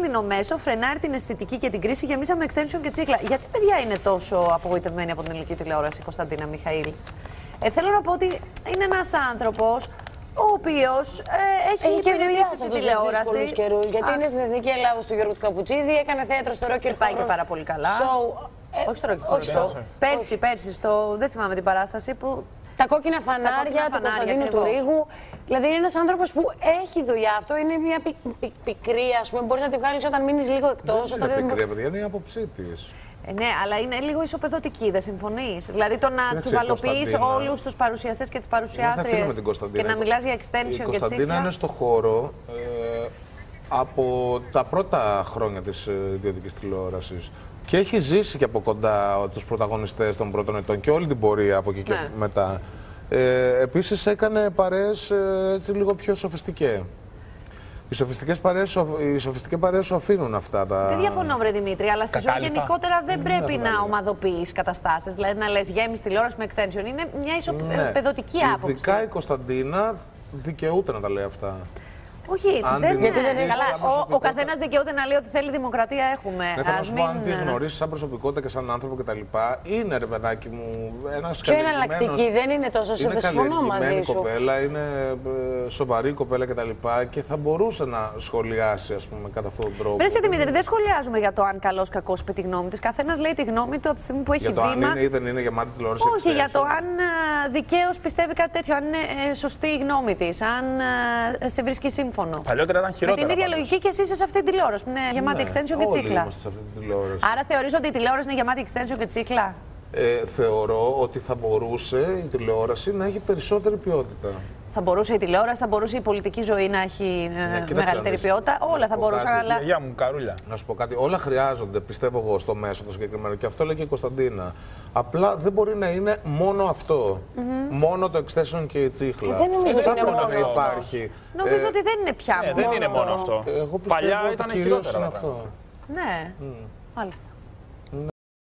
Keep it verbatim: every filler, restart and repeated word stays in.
επικίνδυνο μέσο, φρενάρει την αισθητική και την κρίση. Γεμίσαμε extension και τσίχλα. Γιατί, παιδιά, είναι τόσο απογοητευμένοι από την ελληνική τηλεόραση, Κωνσταντίνα Μιχαήλης? Ε, θέλω να πω ότι είναι ένας άνθρωπος ο οποίος ε, έχει, έχει υπηρετήσει την τηλεόραση. Καιρούς, γιατί Α. είναι στην Εθνική Ελλάδος του Γιώργου του Καπουτσίδη, έκανε θέατρο στο Ρόκερ. Πάει και πάρα πολύ καλά. So, ε, όχι στο Ρόκερ. Πέρσι, πέρσι, στο, δεν θυμάμαι την παράσταση που. Τα κόκκινα φανάρια του Κωνσταντίνου του Ρήγου. Δηλαδή είναι ένας άνθρωπος που έχει δουλειά. Αυτό είναι μια πι, πι, πικρία, ας πούμε. Μπορείς να τη βγάλεις όταν μείνεις λίγο εκτός. Δεν είναι πικρία, παιδιά, είναι η άποψή της. Ε, ναι, αλλά είναι λίγο ισοπεδωτική, δεν συμφωνείς? Δηλαδή το να τσουβαλοποιείς όλους τους παρουσιαστές και τις παρουσιάστριες και να μιλάς για extension και τσίχλα. Η Κωνσταντίνα είναι στο χώρο ε, από τα πρώτα χρόνια της ιδιωτικής τηλεόρασης. Και έχει ζήσει και από κοντά τους πρωταγωνιστές των πρώτων ετών και όλη την πορεία από εκεί ναι. και μετά. Ε, επίσης έκανε παρέες ε, έτσι λίγο πιο σοφιστικές. Οι σοφιστικές παρέες, οι σοφιστικές παρέες σου αφήνουν αυτά τα... Δεν διαφωνώ, βρε Δημήτρη, αλλά στη ζωή γενικότερα δεν πρέπει να ομαδοποιείς καταστάσεις. Δηλαδή να λες γέμις τηλεόραση με extension. Είναι μια ισοπεδωτική ναι. άποψη. Ειδικά η Κωνσταντίνα δικαιούται να τα λέει αυτά. Όχι, αν δεν είναι. Καλά, ο, ο καθένας δικαιούται να λέει ότι θέλει δημοκρατία, έχουμε. Ναι, θέλω να σου πω, αν τη γνωρίσεις σαν προσωπικότητα και σαν άνθρωπο κτλ. Είναι, ρε παιδάκι μου, ένας πιο εναλλακτική, δεν είναι τόσο συμφωνώ μαζί σου. Κοπέλα, είναι σοβαρή κοπέλα κτλ. Και, και θα μπορούσε να σχολιάσει, ας πούμε, κατά αυτόν τον τρόπο. Πρέσαι Δημήτρη, δεν σχολιάζουμε για το αν καλός κακός είπε τη γνώμη της. Καθένας λέει τη γνώμη του από τη στιγμή που έχει για το βήμα. Αν είναι ή δεν είναι γεμάτη τηλεόραση. Όχι, για το αν δικαίως πιστεύει κάτι τέτοιο, αν είναι σωστή η γνώμη της, αν σε βρίσκει σύμφωνο. Παλιότερα ήταν χειρότερα. Με την ίδια λογική και εσύ είσαι σε αυτή την τηλεόραση που είναι γεμάτη ναι, extension και τσίχλα. Σε αυτή την τηλεόραση. Άρα θεωρείς ότι η τηλεόραση είναι γεμάτη extension και τσίχλα? Ε, θεωρώ ότι θα μπορούσε η τηλεόραση να έχει περισσότερη ποιότητα. Θα μπορούσε η τηλεόραση, θα μπορούσε η πολιτική ζωή να έχει ναι, ε, μεγαλύτερη ποιότητα. Όλα θα μπορούσαν. Αλλά... Γεια μου, καρούλια. Να σου πω κάτι. Όλα χρειάζονται, πιστεύω εγώ, στο μέσο το συγκεκριμένο. Και αυτό λέει και η Κωνσταντίνα. Απλά δεν μπορεί να είναι μόνο αυτό. Mm -hmm. Μόνο το extension και η τσίχλα. Ε, δεν νομίζω ότι είναι μόνο να υπάρχει. Νομίζω ε, ότι δεν είναι πια ε, μόνο. Δεν είναι μόνο αυτό. Εγώ Παλιά ήταν χειρότερο. αυτό. Ναι, mm. μάλιστα.